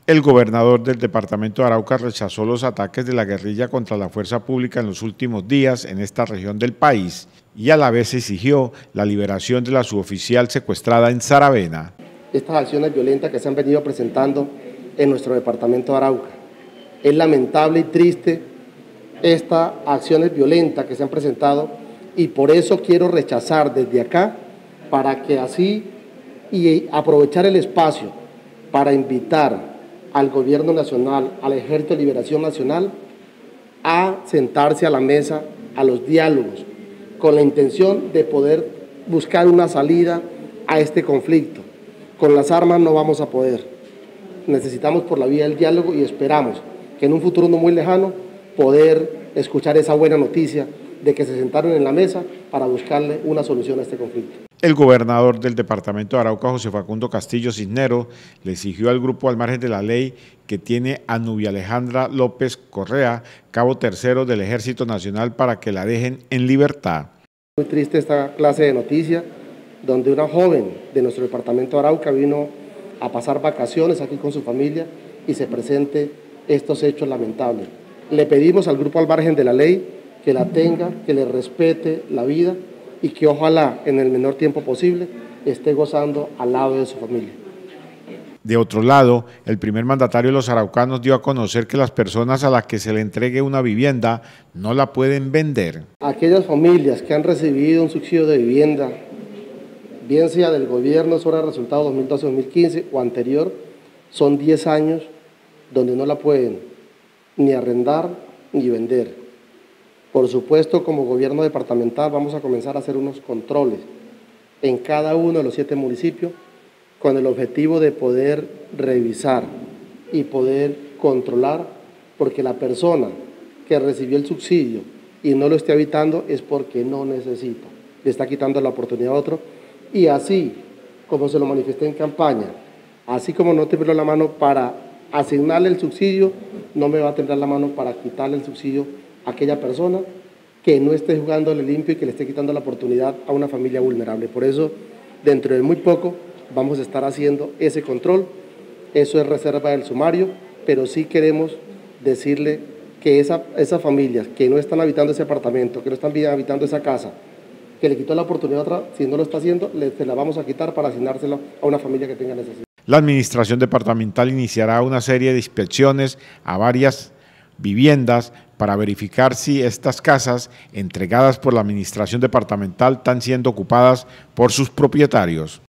El gobernador del departamento de Arauca rechazó los ataques de la guerrilla contra la fuerza pública en los últimos días en esta región del país y a la vez exigió la liberación de la suboficial secuestrada en Saravena. Estas acciones violentas que se han venido presentando en nuestro departamento de Arauca. Es lamentable y triste estas acciones violentas que se han presentado y por eso quiero rechazar desde acá para que así y aprovechar el espacio para invitar al Gobierno Nacional, al Ejército de Liberación Nacional, a sentarse a la mesa, a los diálogos, con la intención de poder buscar una salida a este conflicto. Con las armas no vamos a poder. Necesitamos por la vía del diálogo y esperamos que en un futuro no muy lejano poder escuchar esa buena noticia de que se sentaron en la mesa para buscarle una solución a este conflicto. El gobernador del departamento de Arauca, José Facundo Castillo Cisneros, le exigió al grupo al margen de la ley que tiene a Nubia Alejandra López Correa, cabo tercero del Ejército Nacional, para que la dejen en libertad. Muy triste esta clase de noticia, donde una joven de nuestro departamento de Arauca vino a pasar vacaciones aquí con su familia y se presente estos hechos lamentables. Le pedimos al grupo al margen de la ley que la tenga, que le respete la vida y que ojalá en el menor tiempo posible esté gozando al lado de su familia. De otro lado, el primer mandatario de los araucanos dio a conocer que las personas a las que se le entregue una vivienda no la pueden vender. Aquellas familias que han recibido un subsidio de vivienda, bien sea del gobierno sobre el resultado 2012-2015 o anterior, son 10 años donde no la pueden ni arrendar ni vender. Por supuesto, como gobierno departamental vamos a comenzar a hacer unos controles en cada uno de los 7 municipios con el objetivo de poder revisar y poder controlar, porque la persona que recibió el subsidio y no lo esté habitando es porque no necesita, le está quitando la oportunidad a otro, y así como se lo manifesté en campaña, así como no tembló la mano para asignarle el subsidio, no me va a temblar la mano para quitarle el subsidio a aquella persona que no esté jugándole limpio y que le esté quitando la oportunidad a una familia vulnerable. Por eso, dentro de muy poco, vamos a estar haciendo ese control. Eso es reserva del sumario, pero sí queremos decirle que esas familias que no están habitando ese apartamento, que no están habitando esa casa, que le quitó la oportunidad a otra, si no lo está haciendo, se la vamos a quitar para asignársela a una familia que tenga necesidad. La administración departamental iniciará una serie de inspecciones a varias viviendas para verificar si estas casas entregadas por la administración departamental están siendo ocupadas por sus propietarios.